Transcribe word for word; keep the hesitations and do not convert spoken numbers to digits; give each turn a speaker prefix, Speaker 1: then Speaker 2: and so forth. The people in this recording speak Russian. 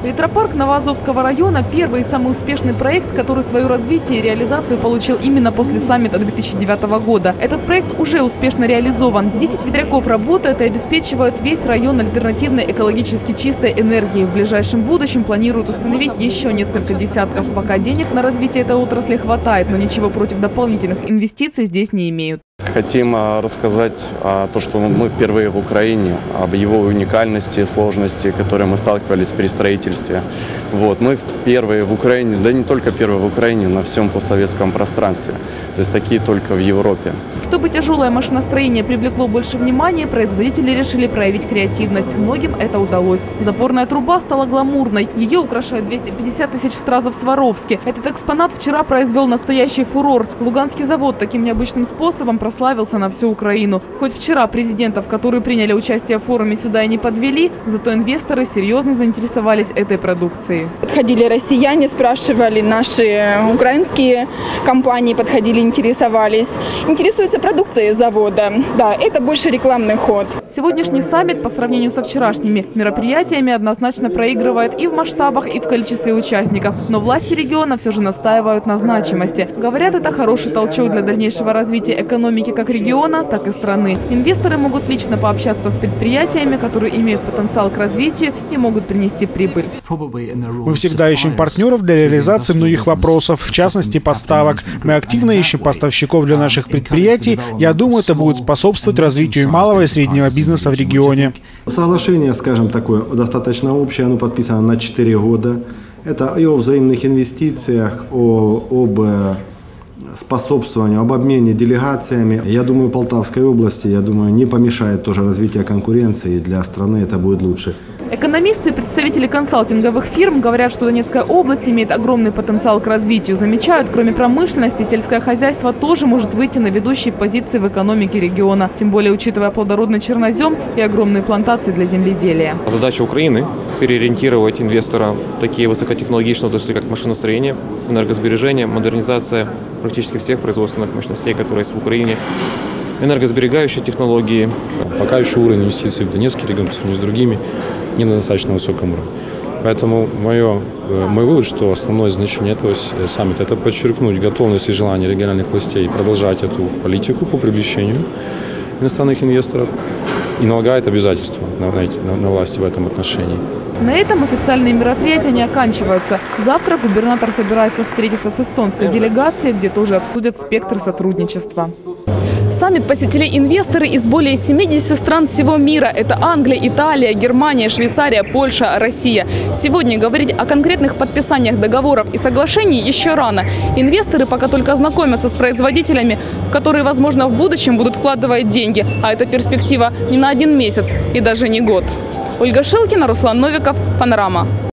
Speaker 1: Ветропарк Новоазовского района – первый и самый успешный проект, который свое развитие и реализацию получил именно после саммита две тысячи девятого года. Этот проект уже успешно реализован. десять ветряков работают и обеспечивают весь район альтернативной экологически чистой энергией. В ближайшем будущем планируют установить еще несколько десятков. Пока денег на развитие этой отрасли хватает, но ничего против дополнительных инвестиций здесь не имеют.
Speaker 2: Хотим рассказать о том, что мы впервые в Украине, об его уникальности и сложности, с которой мы сталкивались при строительстве. Вот. Мы первые в Украине, да не только первые в Украине, на всем постсоветском пространстве. То есть такие только в Европе.
Speaker 1: Чтобы тяжелое машиностроение привлекло больше внимания, производители решили проявить креативность. Многим это удалось. Запорная труба стала гламурной. Ее украшают двести пятьдесят тысяч стразов в Сваровске. Этот экспонат вчера произвел настоящий фурор. Луганский завод таким необычным способом прославился на всю Украину. Хоть вчера президентов, которые приняли участие в форуме, сюда и не подвели, зато инвесторы серьезно заинтересовались этой продукцией.
Speaker 3: Подходили россияне, спрашивали, наши украинские компании подходили, интересовались. Интересуются продукцией завода. Да, это больше рекламный ход.
Speaker 1: Сегодняшний саммит по сравнению со вчерашними мероприятиями однозначно проигрывает и в масштабах, и в количестве участников. Но власти региона все же настаивают на значимости. Говорят, это хороший толчок для дальнейшего развития экономики как региона, так и страны. Инвесторы могут лично пообщаться с предприятиями, которые имеют потенциал к развитию и могут принести прибыль.
Speaker 4: Мы всегда ищем партнеров для реализации многих вопросов, в частности поставок. Мы активно ищем поставщиков для наших предприятий. Я думаю, это будет способствовать развитию малого и среднего бизнеса в регионе.
Speaker 5: Соглашение, скажем, такое достаточно общее, оно подписано на четыре года. Это и о взаимных инвестициях, о, об способствованию, об обмене делегациями. Я думаю, Полтавской области, я думаю, не помешает тоже развитие конкуренции, и для страны это будет лучше.
Speaker 1: Экономисты и представители консалтинговых фирм говорят, что Донецкая область имеет огромный потенциал к развитию. Замечают, кроме промышленности, сельское хозяйство тоже может выйти на ведущие позиции в экономике региона. Тем более, учитывая плодородный чернозем и огромные плантации для земледелия.
Speaker 6: Задача Украины – переориентировать инвестора в такие высокотехнологичные отрасли, как машиностроение, энергосбережение, модернизация практически всех производственных мощностей, которые есть в Украине, энергосберегающие технологии.
Speaker 7: Пока еще уровень инвестиций в Донецкий регион по сравнению с другими не на достаточно высоком уровне. Поэтому мое, мой вывод, что основное значение этого саммита – это подчеркнуть готовность и желание региональных властей продолжать эту политику по привлечению иностранных инвесторов и налагает обязательства на, на, на власти в этом отношении.
Speaker 1: На этом официальные мероприятия не оканчиваются. Завтра губернатор собирается встретиться с эстонской делегацией, где тоже обсудят спектр сотрудничества. Саммит посетили инвесторы из более семидесяти стран всего мира. Это Англия, Италия, Германия, Швейцария, Польша, Россия. Сегодня говорить о конкретных подписаниях договоров и соглашений еще рано. Инвесторы пока только знакомятся с производителями, которые, возможно, в будущем будут вкладывать деньги. А это перспектива не на один месяц и даже не год. Ольга Шилкина, Руслан Новиков, Панорама.